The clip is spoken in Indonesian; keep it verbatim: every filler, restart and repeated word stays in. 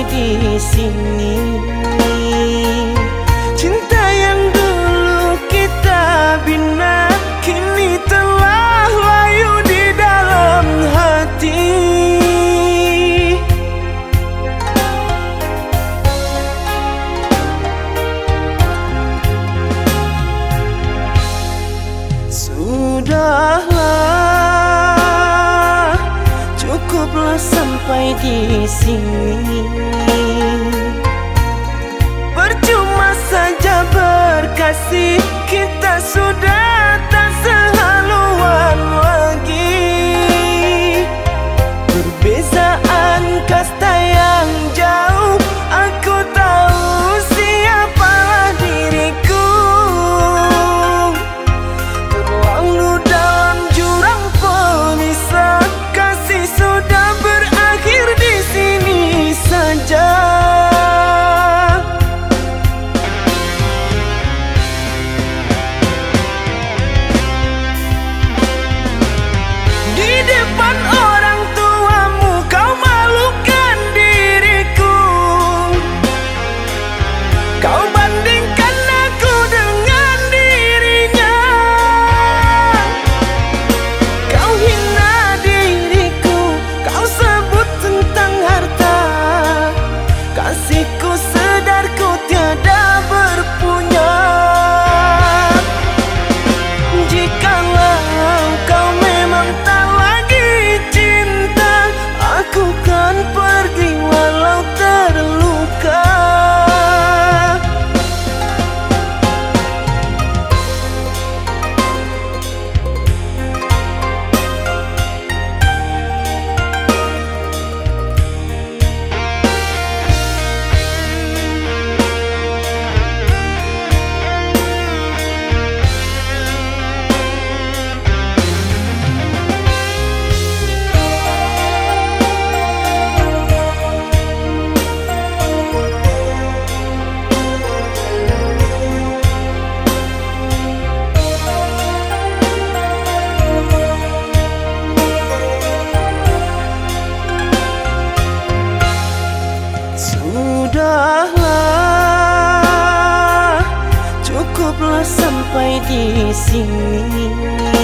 di sini. Cinta yang dulu kita bina kini telah layu di dalam hati. Sudahlah, cukuplah sampai di sini. Percuma saja berkasih, kita sudah tak sehaluan lagi. Perbezaan kasta yang jauh, aku tahu siapalah diriku. Terlalu dalam jurang pemisah, kasih sudah berakhir di sini saja. Di depan orang tuamu kau malukan diriku. Kau bandingkan aku dengan dirinya. Kau hina diriku, kau sebut tentang harta. Kasihku sedarku tiada berpunya. Jikalau kau memang tak lagi cinta, aku kan pergi walau terluka. Sudahlah, cukuplah sampai di sini.